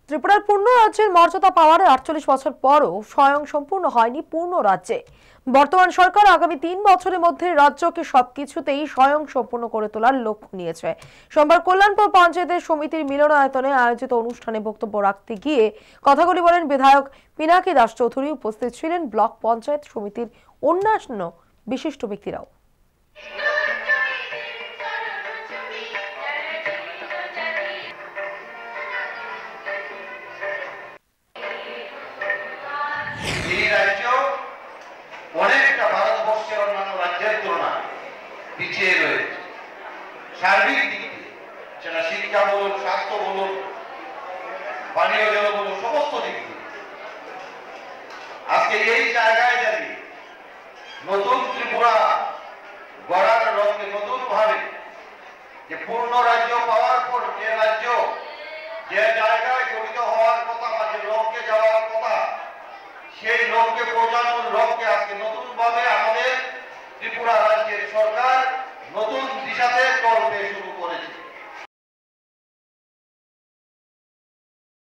ত্রিপুরার পূর্ণ রাজ্যের মর্যাদা পাওয়ার ৪৮ বছর পরও স্বয়ং সম্পূর্ণ হয়নি পূর্ণ রাজ্যে। বর্তমান সরকার আগামী ৩ বছরের মধ্যে রাজ্যকে সবকিছুতেই স্বয়ং সম্পূর্ণ করে তোলার লক্ষ্য নিয়েছে। সোমবার কল্যাণপুর পঞ্চায়েতের সমিতির মিলনায়তনে আয়োজিত অনুষ্ঠানে বক্তব্য রাখতে গিয়ে কথাগুলি বলেন বিধায়ক পিনাকি দাস চৌধুরী। উপস্থিত ছিলেন ব্লক পঞ্চায়েত সমিতির অন্যান্য বিশিষ্ট ব্যক্তিরাও। অনেকটা ভারতবর্ষের অন্যান্য রাজ্যের তুলনায় পিছিয়ে রয়েছে সার্বিক দিক দিয়ে, সেটা শিক্ষা বলুন, স্বাস্থ্য বলুন, পানীয় জল বলুন, সমস্ত দিক দিয়ে। আজকে এই জায়গায় দাঁড়িয়ে নতুন ত্রিপুরা গড়ার লক্ষ্যে নতুন ভাবে যে পূর্ণ রাজ্য পাওয়ার পর যে রাজ্য যে জায়গায় গঠিত হওয়ার কথা বা যে লক্ষ্যে যাওয়ার কথা, সেই লক্ষ্যে পৌঁছানোর লক্ষ্যে আজকে নতুন ভাবে আমাদের ত্রিপুরা রাজ্যের সরকার নতুন দিশাতে চলতে শুরু